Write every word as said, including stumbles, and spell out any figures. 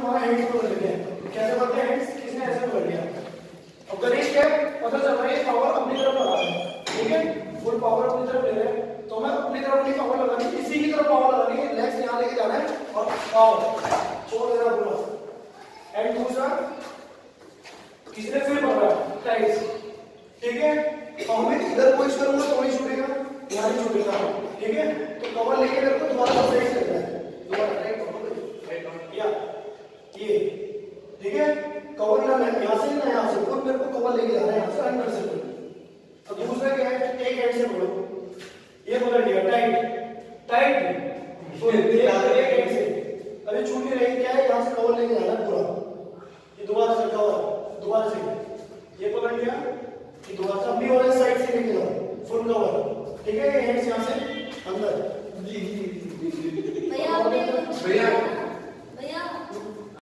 तुम्हारा हैंड्स पकड़ लेते हैं। कैसे करते हैं हैंड्स? किसने ऐसे पकड़ लिया। अब करिश क्या पता चल रहा है पावर अपनी तरफ लगा रहे हैं, ठीक है, फुल पावर अपनी तरफ ले रहे हैं, तो मैं अपनी तरफ नहीं पावर लगानी, इसी की तरफ पावर लगानी है, लेग्स यहां लेके जाना है और पावर छोड़ देना पूरा। एंड दूसरा किसने फिर पकड़ा टाइट, ठीक है, तो हमें इधर पुश करूंगा तो नहीं छूटेगा, यहां नहीं छूटेगा, ठीक है। तो कवर लेके मेरे को दोबारा साइड करना है, दोबारा राइट कवर या ये, ठीक है, कवर लेना है यहां से ना यहां से, और मेरे को कवर लेके जाना है यहां से अंदर से। अब दूसरा क्या है, एक हैंड से पकड़ो, ये पकड़ लिया टाइट टाइट, और एक हैंड से अभी छूट नहीं रही, क्या है यहां से कवर लेके जाना है पूरा, ये दोबारा से कवर, दोबारा से ये पकड़ लिया, ये दोबारा से अपनी वाले साइड से लेके जाओ फुल कवर, ठीक है, ये हैंड्स यहां से अंदर। जी जी भैया भैया